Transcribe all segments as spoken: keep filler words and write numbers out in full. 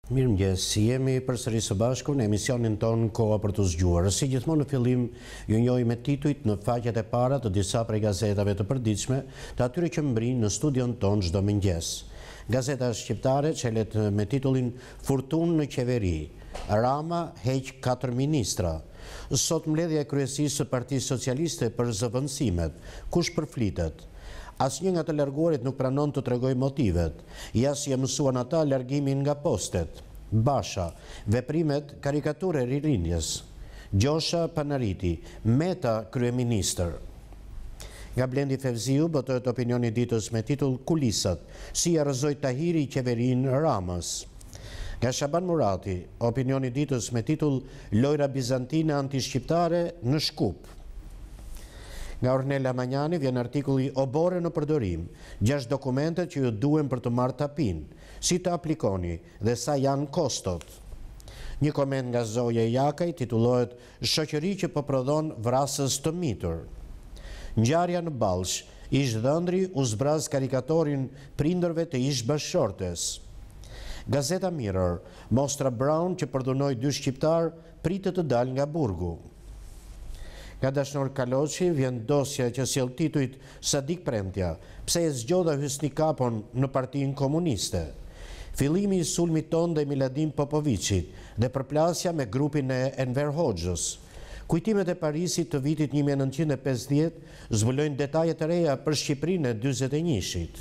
Mirëmëngjes, jemi përsëri së bashku në emisionin ton Koha për të zgjuar. Si gjithmonë në fillim, ju njohim me titujt në faqet e para të disa prej gazetave të përditshme, të atyre që mbrin në studion ton çdo mëngjes. Gazeta shqiptare çelet me titullin Furtunë në qeveri. Rama heq katër ministra. Sot mbledhja e kryesisë së Partisë Socialiste për zëvendësimet. Kush përflitet? Asnjë nga të larguarit nuk pranon të tregoj motivet, ja si e mësuan ata largimin nga postet. Basha, veprimet karikature ririndjes. Gjosha Panariti, Meta kryeministër. Nga Blendi Fevziu botohet opinioni ditës me titull Kulisat, si arrëzoi Tahiri qeverinë Ramës. Nga Shaban Murati, opinioni ditës me titull Lojra bizantine antishqiptare në Shkup. Nga Ornella Magnani vjen artikulli Obore në përdorim, gjashtë dokumentet që ju duhen për të marrë tapin, si të aplikoni dhe sa janë kostot. Një koment nga Zoja Jakaj titullohet Shoqëri që po prodhon vrasës të mitur. Ngjarja në Ballsh, ish dhëndri u zbraz karikatorin prindërve të ish bashkëshortes. Gazeta Mirror, Mostra Brown që përdhunoi dy shqiptar pritet të dalë nga burgu. Nga Dashnor Kaloçi vjen dosja që sjell titujt Sadik Premtja, pse e zgjodha Hysni Kapon në Partinë Komuniste. Fillimi i sulmit ton dhe Miladin Popovicit dhe përplasja me grupin e Enver Hoxhës. Kujtimet e Parisit të vitit një mijë e nëntëqind e pesëdhjetë zbulojnë detaje të reja për Shqipërinë e dyzet e njëshit.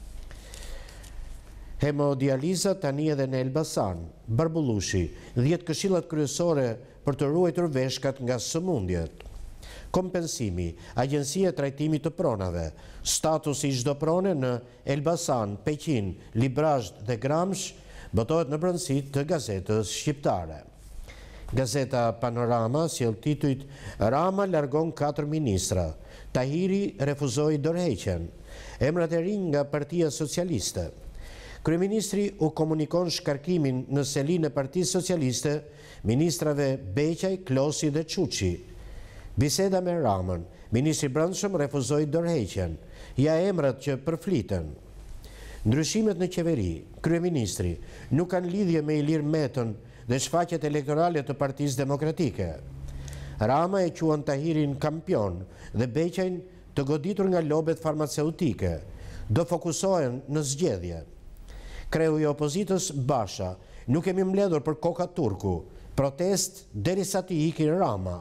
Hemodializa tani edhe në Elbasan. Barbullushi, dhjetë këshillat kryesore për të ruajtur veshkat nga sëmundjet. Kompensimi, Agjencia e Trajtimit të Pronave, statusi i çdo prone në Elbasan, Peqin, Librazh dhe Gramsh, botohet në brendësi të gazetës shqiptare. Gazeta Panorama sjell titujt Rama largon katër ministra, Tahiri refuzoi dorëheqjen, emrat e rinj nga Partia Socialiste. Kryeministri u komunikon shkarkimin në selinë e Partisë Socialiste ministrave Beqaj, Klosi dhe Çuçi. Biseda me Ramën, ministri i Brendshëm refuzoi dorëheqjen, ja emrat që përfliten. Ndryshimet në qeveri, kryeministri, nuk kanë lidhje me Ilir Metën dhe shfaqjet elektorale të Partisë Demokratike. Rama e quan Tahirin kampion dhe Beqajn të goditur nga lobet farmaceutike. Do fokusohen në zgjedhje. Kreu i opozitës Basha, nuk kemi mbledhur për koka turku, protest derisa të iki Rama.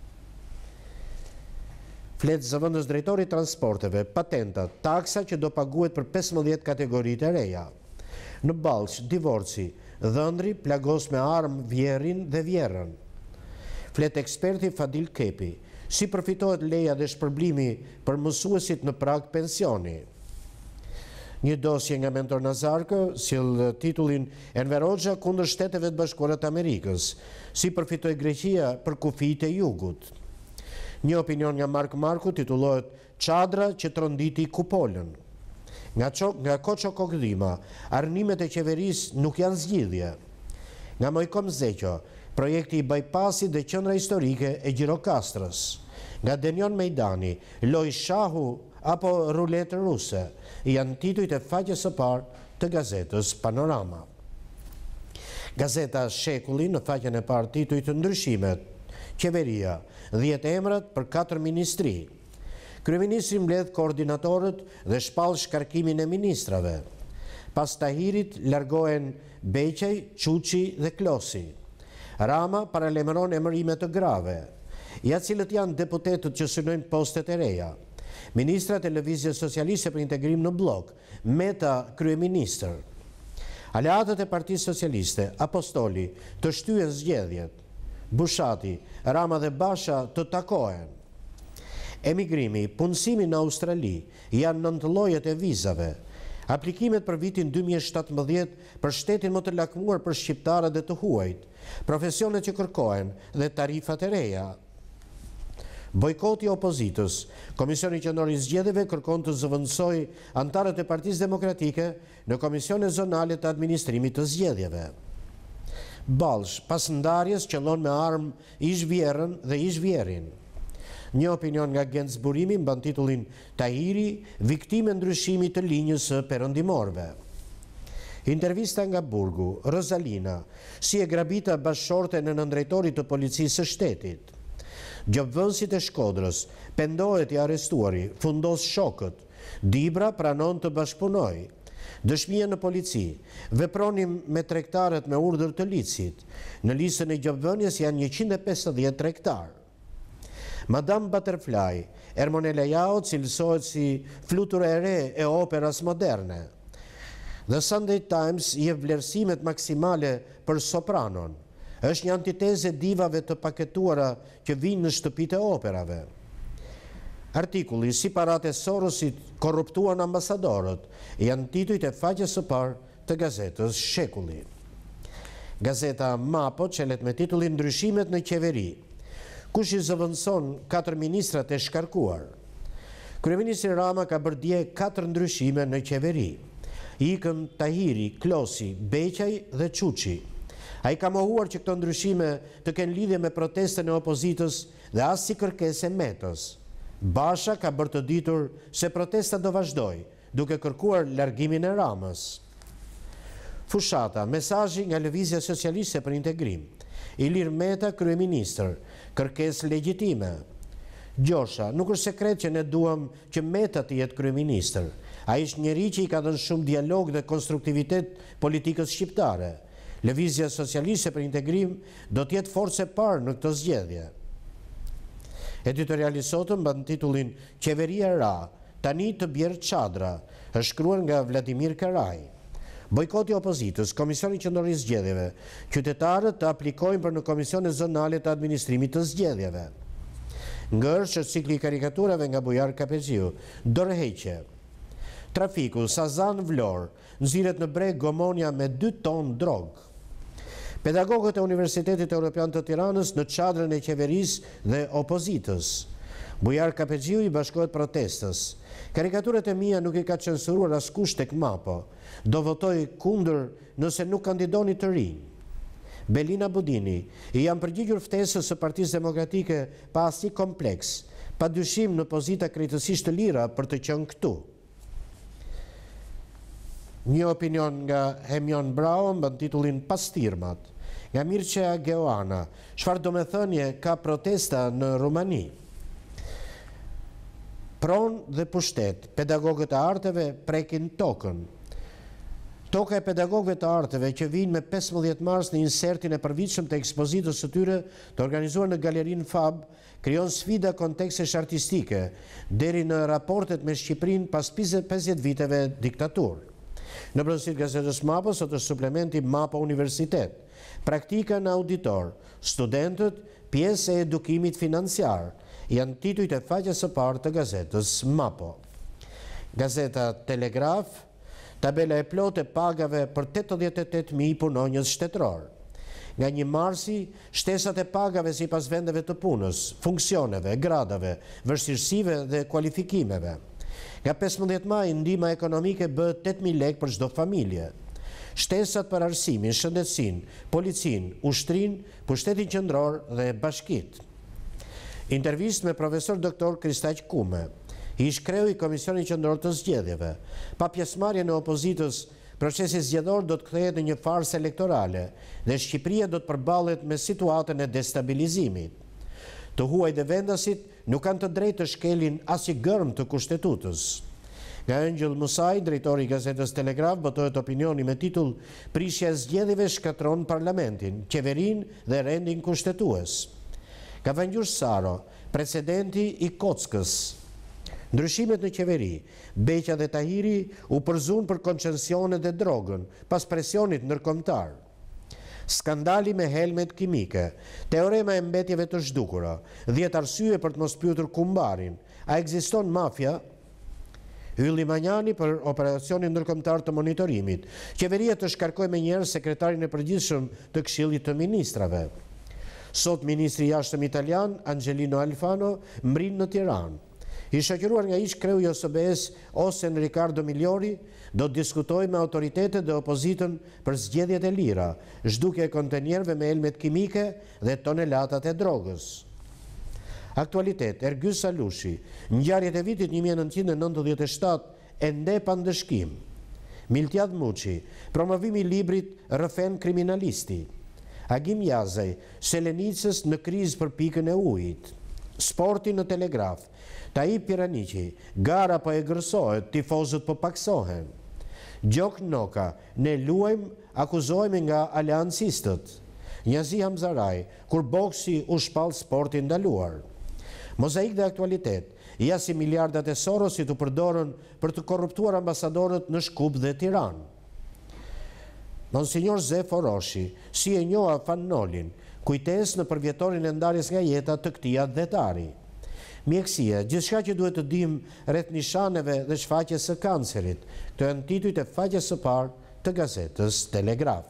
Flet zëvendës drejtori i transporteve, patentat, taksa që do paguhet për pesëmbëdhjetë kategoritë e reja. Në Ballsh, divorci, dhëndri plagos me armë vjerin dhe vjerën. Flet eksperti Fadil Kepi, si përfitohet leja dhe shpërblimi për mësuesit në prag pensioni. Një dosje nga Mentor Nazarko sjell titullin Enver Hoxha kundër Shteteve të Bashkuara të Amerikës, si përfitoi Greqia për kufijtë e jugut. Një opinion nga Mark Marku titullohet Çadra që tronditi kupolën. Nga, nga Koço Kokdhima, arnimet e qeverisë nuk janë zgjidhje. Nga Mojkom Zeqo, projekti i bypassit dhe qendra historike e Gjirokastrës. Nga Denion Mejdani, loj shahu apo ruletë ruse, janë titujt e faqes së parë të gazetës Panorama. Gazeta Shekulli në faqen e parë titujt ndryshimet, qeveria, dhjetë emrat për katër ministri. Kryeministri mbledh koordinatorët dhe shpall shkarkimin e ministrave. Pas Tahirit largohen Beqaj, Çuçi dhe Klosi. Rama paralajmëron emërime të grave, ja cilët janë deputetët që synojnë postet e reja. Ministrat e Lëvizjes Socialiste për integrim në blok, Meta kryeministër. Aleatët e Partisë Socialiste, Apostoli, të shtyen zgjedhjet. Bushati, Rama dhe Basha të takohen. Emigrimi, punësimi në Australi, janë nëntë llojet e vizave. Aplikimet për vitin dy mijë e shtatëmbëdhjetë për shtetin më të lakmuar për shqiptarët dhe të huajt, profesionet që kërkohen dhe tarifat e reja. Bojkoti i opozitës, Komisioni Qendror i Zgjedhjeve kërkon të zëvendësojë anëtarët e Partisë Demokratike në komisionet zonale të administrimit të zgjedhjeve. Ballsh, pas ndarjes qellon me armë ish vjerën dhe ish vjerin. Një opinion nga Gent Zburimi mban titullin Tahiri, viktime ndryshimit të linjës së perëndimorëve. Intervista nga Burgu, Rosalina, si e grabita bashkëshorte në nëndrejtorit të policisë së shtetit. Gjobvënësit e Shkodrës, pendohet i arrestuari, fundos shokët, Dibra pranon të bashkëpunoj. Dëshmia në polici, vepronim me tregtarët me urdhër të licit. Në listën e gjobvënies janë njëqind e pesëdhjetë tregtar. Madame Butterfly, Ermonela Jao cilësohet si flutur e re e operas moderne. The Sunday Times jep vlerësimet maksimale për sopranon. Është një antiteze divave të paketuara që vinë në shtëpitë e operave. Artikulli si parat e Sorosit korruptuan ambasadorët janë titujt e faqes së parë të gazetës Shekulli. Gazeta Mapo çelet me titullin Ndryshimet në qeveri. Kush i zëvendëson katër ministrat e shkarkuar? Kryeministri Rama ka bërë dje katër ndryshime në qeveri. Ikën Tahiri, Klosi, Beqaj dhe Çuçi. Ai ka mohuar që këto ndryshime të kenë lidhje me protestën e opozitës dhe as si kërkesë e Metës. Basha ka bërë të ditur se protesta do vazhdoj, duke kërkuar largimin e Ramës. Fushata, mesazhi nga Lëvizja Socialiste për Integrim. Ilir Meta, kryeministër, kërkesë legjitime. Gjosha, nuk është sekret që ne duam që Meta të jetë kryeministër. Ai është njeri që i ka dhënë shumë dialog dhe konstruktivitet politikës shqiptare. Lëvizja Socialiste për Integrim do të jetë forcë e parë në këtë zgjedhje. Editoriali sotëm mban titullin Qeveria e ra, tani të bjerë çadra, është shkruar nga Vladimir Karaj. Bojkoti i opozitës, Komisioni Qendror i Zgjedhjeve, qytetarët të aplikojnë për në komisionet zonale të administrimit të zgjedhjeve. Ngërsh është cikli i karikaturave nga Bujar Kapezhiu, dorëheqje. Trafiku, Sazan Vlorë, nxirret në breg gomonja me dy ton drogë. Pedagogët e Universitetit Evropian të Tiranës në çadrën e qeverisë dhe opozitës. Bujar Kapezhiu i bashkohet protestës. Karikaturat e mia nuk i ka censuruar askush tek Mapo. Do votoj kundër nëse nuk kandidoni të rinj. Belina Budini i janë përgjigjur ftesës së Partisë Demokratike pa asnjë kompleks, pa dyshim në pozita krejtësisht të lira për të qenë këtu. Një opinion nga Hemion Brau mban titullin Pastirmat, nga Mircea Geoana, çfarë domethënie ka protesta në Rumani. Pron dhe pushtet, pedagogët e arteve prekin tokën. Toka e pedagogëve të arteve që vinë me pesëmbëdhjetë mars në insertin e përvitshëm të ekspozitës së tyre të organizuar në Galerinë Fab, krijon sfida kontekstesh artistike deri në raportet me Shqipërinë pas pesëdhjetë viteve diktaturë. Në brendësitë gazetës Mapo sot është suplementi Mapo Universitet, praktika në auditor, studentët, pjesë e edukimit financiar, janë titujt e faqes së parë të gazetës Mapo. Gazeta Telegraf, tabela e plotë e pagave për tetëdhjetë e tetë mijë punonjës shtetëror. Nga një marsi, shtesat e pagave sipas vendeve të punës, funksioneve, gradave, vështirësive dhe kualifikimeve. Nga pesëmbëdhjetë maj, ndihma ekonomike bëhet tetë mijë lekë për çdo familje. Shtesat për arsimin, shëndetësinë, policinë, ushtrinë, pushtetin qendror dhe bashkitë. Intervistë me profesor doktor Kristaq Kume, ish kreu i Komisionit Qendror të Zgjedhjeve. Pa pjesëmarrjen e opozitës, procesi zgjedhor do të kthehet në një farsë elektorale dhe Shqipëria do të përballet me situatën e destabilizimit. Të huajt dhe vendasit nuk kanë të drejtë të shkelin asnjë gërm të kushtetutës. Nga Angel Musaj, drejtori i gazetës Telegraf, botohet opinioni me titull Prishja e zgjedhjeve shkatron parlamentin, qeverinë dhe rendin kushtetues. Ka Vangjur Saro, precedenti i kockës. Ndryshimet në qeveri, Beqa dhe Tahiri u përzun për koncesionet dhe drogën, pas presionit ndërkombëtar. Skandali me helmet kimike, teorema e mbetjeve të zhdukura, dhjetë arsye për të mos pyetur Kumbarin, a ekziston mafia? Ylli Manjani për operacionin ndërkombëtar të monitorimit, qeveria të shkarkoj me njerë sekretarin e përgjithshëm të Këshillit të Ministrave. Sot ministri i jashtëm italian, Angelino Alfano, mbrin në Tiranë. I shoqëruar nga ish kreu i O S B S ose në Ricardo Migliori, do të diskutoj me autoritetet dhe opozitën për zgjedhjet e lira, zhdukje e kontenjerve me helmet kimike dhe tonelatat e drogës. Aktualitet, Ergjys Salushi, ngjarjet e vitit një mijë e nëntëqind e nëntëdhjetë e shtatë ende pa ndëshkim. Miltiad Muçi, promovimi i librit Rëfen kriminalisti. Agim Jazaj, Selenicës në krizë për pikën e ujit. Sporti në Telegraf, Taip Piraniqi, gara po e gërsohet, tifozët po paksohen. Gjok Noka, ne luajm, akuzojmë nga aleancistët. Njazi Hamzaraj, kur boksi u shpall sporti ndaluar. Mozaik dhe aktualitet, ja si miliardat e Sorosit u përdorën për të korruptuar ambasadorët në Shkup dhe Tiranë. Monsignor Zef Oroshi, si e njoha Fannolin, kujtes në përvjetorin e ndarjes nga jeta të këtij atletari. Mjekësia, gjithçka që duhet të dim rreth nishaneve dhe shfaqjes së kancerit. Këto janë titujt e faqes së parë të gazetës Telegraf.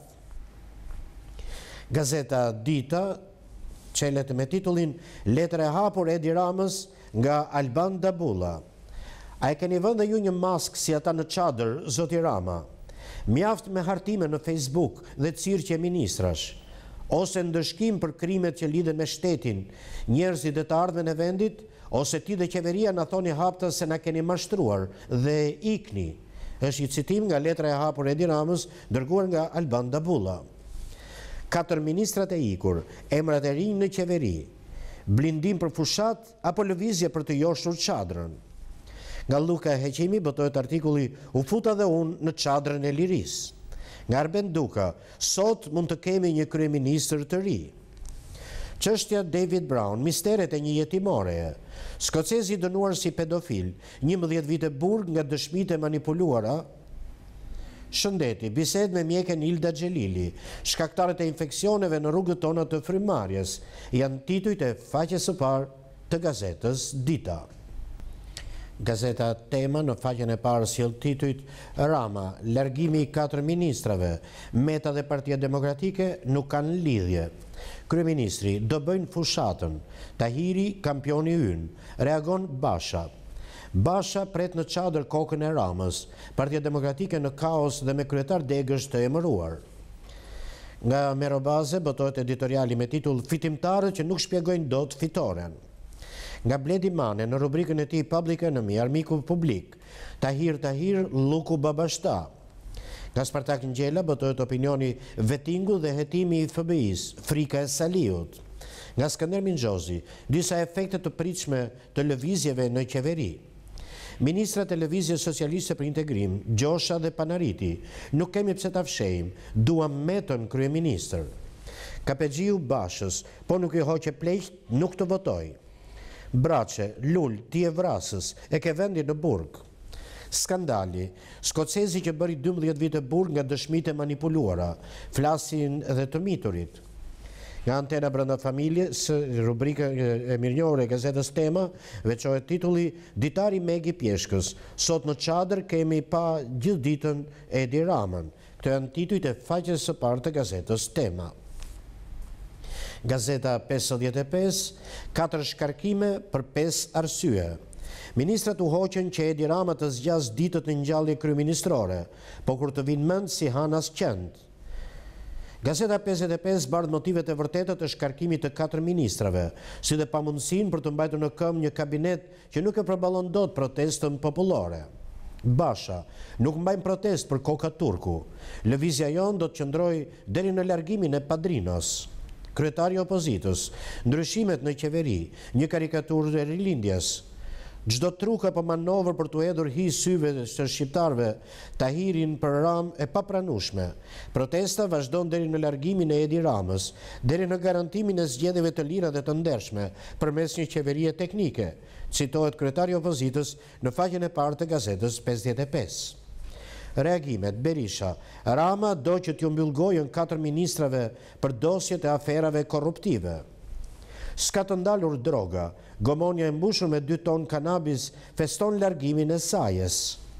Gazeta Dita çelet me titullin Letër e hapur Edi Ramës nga Alban Dabulla. A e keni vënë ju një mask si ata në çadër, zoti Rama? Mjaft me hartime në Facebook dhe cirqe ministrash, ose ndëshkim për krimet që lidhen me shtetin, njerëzit e të ardhmen e vendit, ose ti dhe qeveria na thoni hapta se na keni mashtruar dhe ikni. Është një citim nga letra e hapur Edi Ramës, dërguar nga Alban Dabulla. Katër ministrat e ikur, emrat e rinj në qeveri, blindim për fushat apo lëvizje për të joshur çadrën. Nga Luka Heqimi botohet artikulli U futa dhe unë në çadrën e lirisë. Nga Arben Duka, sot mund të kemi një kryeministër të ri. Çështja David Brown, misteret e një jetimore. Skocezi dënuar si pedofil, njëmbëdhjetë vite burg nga dëshmitë e manipuluara. Shëndeti, bised me mjeken Ilda Xhelili, shkaktarët e infeksioneve në rrugët tona të frymarrjes, janë titujt e faqes së parë të gazetës Dita. Gazeta Tema në faqen e parë sjell titujt Rama, largimi i katër ministrave, Meta dhe Partia Demokratike nuk kanë lidhje. Kryeministri, do bëjnë fushatën, Tahiri, kampioni ynë, reagon Basha. Basha pret në çadër kokën e Ramës, Partia Demokratike në kaos dhe me kryetar degësh të emëruar. Nga Merobaze botohet editoriali me titull Fitimtarët që nuk shpjegojnë dot fitoren. Nga Bledi Mane në rubrikën e tij Public Enemy, armiku publik, Tahir Tahir, Luku Babashta. Nga Spartak Ngjela botohet opinioni Vetingu dhe hetimi i F B I-s, frika e Saliut. Nga Skënder Minxhozi, disa efekte të pritshme të lëvizjeve në qeveri. Ministrat e Lëvizjes Socialiste për Integrim, Gjosha dhe Panariti, nuk kemi pse ta fshejmë, duam metën kryeministër. Kapexhiu Bashës, po nuk i hoqe pleqt, nuk të votoj. Braçe, Lul, ti e vrasës, e ke vendi në burg. Skandali, skocezi që bëri dymbëdhjetë vite burg nga dëshmitë e manipuluara, flasin edhe të miturit. Nga Antena brenda familjes, rubrika e mirënjohur e gazetës Tema, veçohet titulli Ditari Megi Pjeshkës, sot në çadër kemi pa gjithë ditën Edi Ramën. Këto janë titujt e faqes së parë të gazetës Tema. Gazeta pesëdhjetë e pesë, katër shkarkime për pesë arsye. Ministrat u hoqën që Edi Rama të zgjas ditët në ngjallje kryeministrore, po kur të vinë mend si hanas qend. Gazeta pesëdhjetë e pesë bardh motivet e vërteta të shkarkimit të katër ministrave, si dhe pamundësinë për të mbajtur në këmbë një kabinet që nuk e përballon dot protestën popullore. Basha, nuk mbajmë protest për Koka Turku. Lëvizja jonë do të qëndrojë deri në largimin e Padrinos. Kryetari i opozitës, ndryshimet në qeveri, një karikaturë e rilindjes. Çdo truk apo manovër për të hedhur hi syve të shqiptarëve, Tahirin për Ram e papranueshme. Protesta vazhdon deri në largimin e Edi Ramës, deri në garantimin e zgjedhjeve të lira dhe të ndershme përmes një qeverie teknike, citohet kryetari i opozitës në faqen e parë të gazetës pesëdhjetë e pesë. Reagimet, Berisha, Rama do që t'ju mbyll gojën katër ministrave për dosjet e aferave korruptive. S'ka të ndalur droga, gomonja e mbushur me dy ton kanabis feston largimin e Sajes.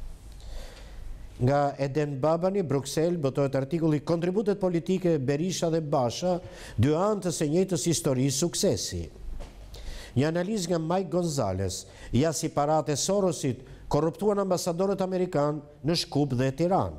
Nga Eden Babani, Bruxelles, botohet artikulli Kontributet politike Berisha dhe Basha, dy anë të së njëjtës historisë suksesi. Një analizë nga Mike Gonzales, ja si paratë e Sorosit korruptuan ambasadorët amerikan në Shkup dhe Tiranë.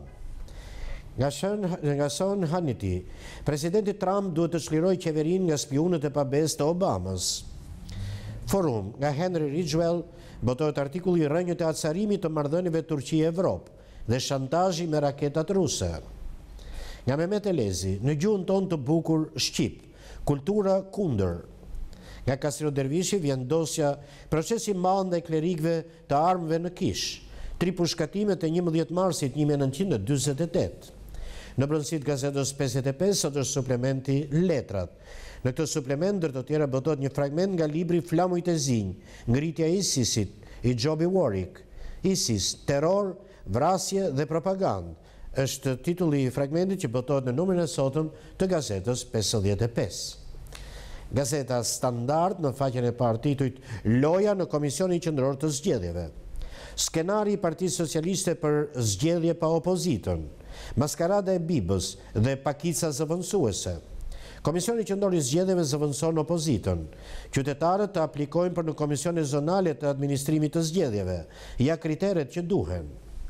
Nga Sean Hannity, presidenti Trump duhet të çlirojë qeverinë nga spionët e pabesë të Obamës. Forum, nga Henry Ridgwell, botohet artikulli Rrënjët e acarimit të marrëdhënieve Turqi-Evropë. dhe shantazhi me raketat ruse. Nga Mehmet Elezi, në gjuhën tonë të bukur shqip, kultura kundër. Nga Kasrio Dervishi vjen dosja procesi madh ndaj klerikëve të armëve në Kish, tri pushkatimet e njëmbëdhjetë marsit një mijë e nëntëqind e dyzet e tetë. Në brëndësit gazetës pesëdhjetë e pesë, sot është suplementi Letrat. Në këtë suplement, ndër të tjera botohet një fragment nga libri Flamujt e zinj, ngritja e ISIS-it, i Joby Warwick. ISIS, terror, vrasje dhe propagandë, është titulli i fragmentit që botohet në numrin e sotëm të gazetës pesëdhjetë e pesë. Gazeta Standard në faqen e parë titujt Loja në Komisionin Qendror të Zgjedhjeve. Skenari i Partisë Socialiste për zgjedhje pa opozitën, maskarada e Bibës dhe pakica zëvendësuese. Komisioni Qendror i Zgjedhjeve zëvendëson opozitën. Qytetarët të aplikojnë për në komisione zonale të administrimit të zgjedhjeve, ja kriteret që duhen.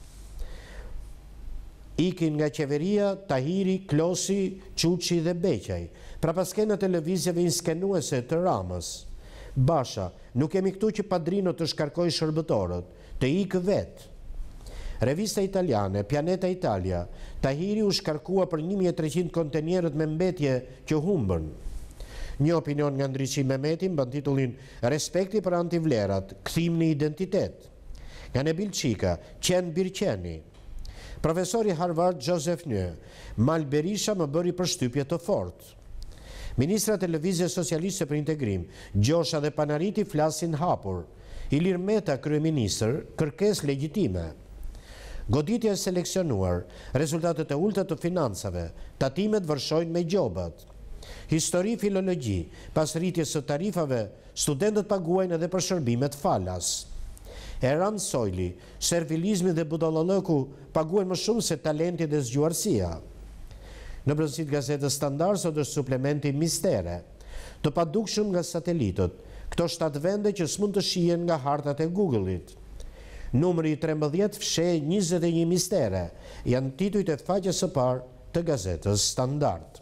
Ikin nga qeveria Tahiri, Klosi, Quçi dhe Beqaj, pra pas skenat televizjeve inskenuese të Ramës. Basha, nuk kemi këtu që Padrino të shkarkoj shërbëtorët, të ikë vetë. Revista italiane, Pianeta Italia, Tahiri u shkarkua për një mijë e treqind kontenierët me mbetje që humbën. Një opinion nga Ndriçi Mehmeti mban titullin Respekti për antivlerat, kthim në identitet. Nga Nebil Çika, Qen Birqeni. Profesori Harvard Joseph Nye, Mal Berisha më bëri përshtypje të fortë. Ministra Televizje Socialiste për Integrim, Gjosha dhe Panariti flasin hapur. Ilir Meta, kryeministër, kërkesë legjitime. Goditja e seleksionuar, rezultatet e ulta të financave, tatimet vërshojnë me gjobat. Histori filologji, pas rritjes së tarifave, studentët paguajnë edhe për shërbimet falas. Eran Sojli, servilizmi dhe budallallëku paguajnë më shumë se talenti dhe zgjuarësia. Në brëndësit gazetës Standard sot është suplementi Mistere, të padukshëm nga satelitët, këto shtatë vende që s'mund të shihen nga hartat e Google-it. Numri trembëdhjetë fsheh njëzet e një mistere, janë titujt e faqes së parë të gazetës Standard.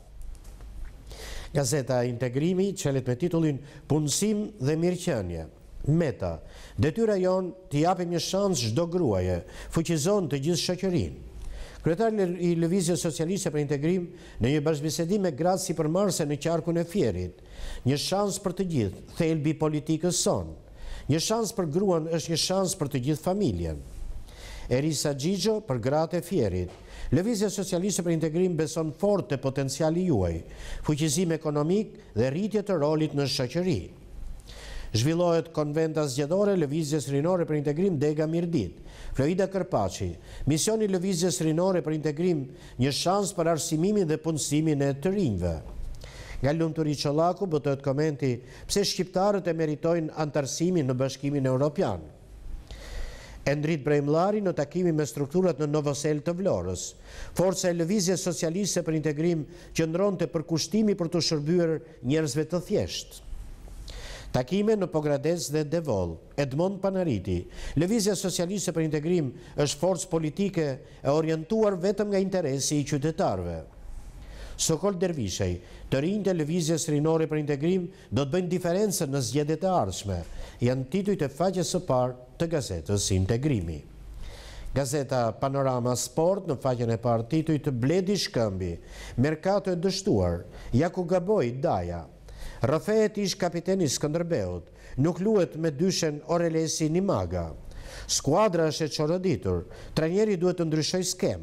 Gazeta Integrimi çelet me titullin Punësim dhe mirëqenie. Meta, detyra jon t'i japim një shans çdo gruaje, fuqizon të gjithë shoqërinë. Kryetari i Lëvizjes Socialiste për Integrim në një bashkëbisedim me gratë sipërmarrëse në qarkun e Fierit. Një shans për të gjithë, thelbi i politikës sonë. Një shans për gruan është një shans për të gjithë familjen. Erisa Gjigjo për gratë e Fierit. Lëvizja Socialiste për Integrim beson fort te potenciali juaj, fuqizim ekonomik dhe rritje të rolit në shoqëri. Zhvillohet konventa zgjedhore Lëvizjes Rinore për Integrim Dega Mirdit. Florida Kërpaçi, misioni Lëvizjes Rinore për Integrim, një shans për arsimimin dhe punësimin e të rinjve. Nga Lumturi Çollaku botohet komenti pse shqiptarët e meritojnë antarësimin në Bashkimin Evropian. Endrit Brejmllari në takimin me strukturat në Novosel të Vlorës. Forca e Lëvizjes Socialiste për Integrim qëndronte për kushtimi për të shërbyer njerëzve të thjeshtë. Takime në Pogradec dhe Devol. Edmond Panariti, Lëvizja Socialiste për Integrim është forcë politike e orientuar vetëm nga interesi i qytetarëve. Sokol Dervishaj, të rinjtë e Lëvizjes Rinore për Integrim do të bëjnë diferencën në zgjedhjet e ardhshme, janë titujt e faqes së parë të gazetës Integrimi. Gazeta Panorama Sport në faqen e parë titujt Bledi Shkëmbi, Merkato e dështuar, ja ku gaboi Daja. Rrëfehet ish kapiteni Skënderbeut, nuk luhet me dyshen Orelesi Nimaga. Skuadra është e çoroditur, trajneri duhet të ndryshojë skem.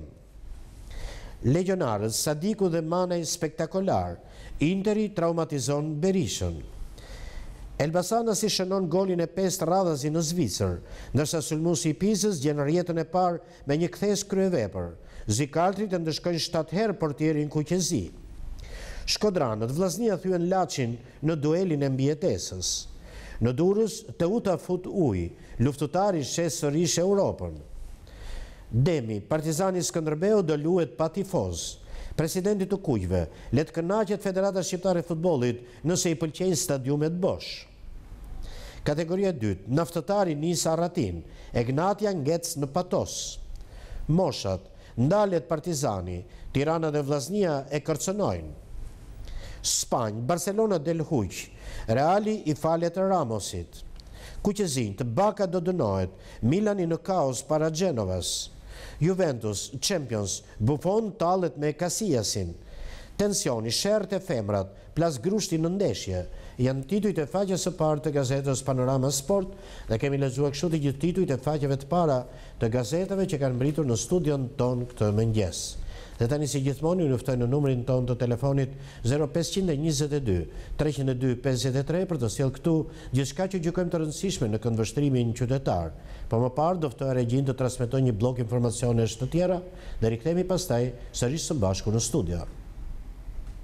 Legionarët Sadiku dhe Manaj spektakolar, Interi traumatizon Berishën. Elbasana si shënon golin e pestë radhazi në Zvicër, ndërsa sulmuesi i Pizës gjen rjetën e parë me një kthes kryevepër. Zikaltrit e ndëshkojnë shtatë herë portierin Kuqezi. Shkodranët vllaznia thyen Laçin në duelin e mbijetesës. Në Durrës Teuta fut ujë, luftëtari shes sërish Europën. Demi, Partizani Skënderbeu do luhet pa tifoz. Presidenti të Kuqve, le të kënaqet Federata Shqiptare e Futbollit nëse i pëlqejnë stadiumet bosh. Kategoria e dytë, naftëtari Nisa Arratin, Egnatia ngec në Patos. Moshat, ndalet Partizani, Tirana dhe Vllaznia e kërcënojnë. Spanjë, Barcelona del Huq, Reali i falet Ramosit. Kuqezin, të Baka do dënohet, Milani në kaos para Gjenovas. Juventus, Champions, Buffon tallet me Casillasin. Tensioni, shertë e femrat, plas grushti në ndeshje, janë titujt e faqes së parë të gazetës Panorama Sport dhe kemi lexuar kështu të gjithë titujt e faqeve të para të gazetave që kanë mbritur në studion ton këtë mëngjes. Dhe tani si gjithmonë ju luftoj në numrin ton të telefonit zero pesë dua dy, tre zero dy, pesë tre për të sjellë këtu gjithçka që gjykojmë të rëndësishme në këndvështrimin qytetar. Po më parë do ftoj regjin të transmetojë një blok informacionesh të tjera dhe rikthehemi pastaj sërish së bashku në studio.